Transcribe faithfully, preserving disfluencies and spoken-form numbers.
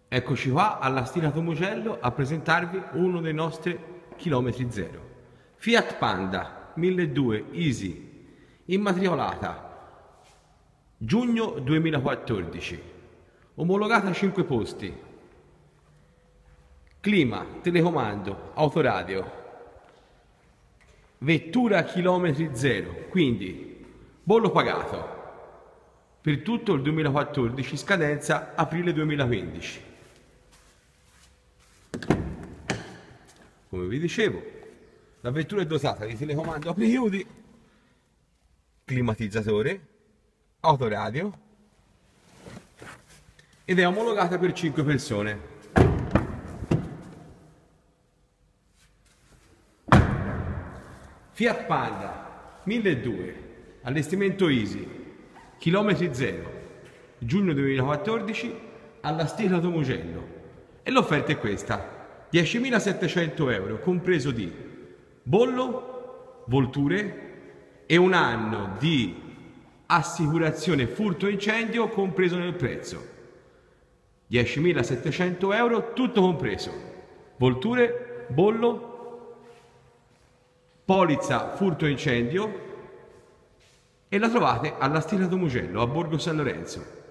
Eccoci qua alla Stirato Mugello a presentarvi uno dei nostri chilometri zero. Fiat Panda milleduecento Easy, immatricolata giugno duemilaquattordici, omologata a cinque posti, clima, telecomando, autoradio, vettura chilometri zero, quindi bollo pagato per tutto il duemilaquattordici, scadenza aprile duemilaquindici. Come vi dicevo, la vettura è dotata di telecomando apri-chiudi, climatizzatore, autoradio ed è omologata per cinque persone. Fiat Panda milleduecento, allestimento Easy, chilometri zero, giugno duemilaquattordici alla Stirato Mugello. E l'offerta è questa: diecimilasettecento euro, compreso di bollo, volture e un anno di assicurazione furto incendio compreso nel prezzo. diecimilasettecento euro, tutto compreso. Volture, bollo, polizza furto incendio, e la trovate alla Stirato Mugello a Borgo San Lorenzo.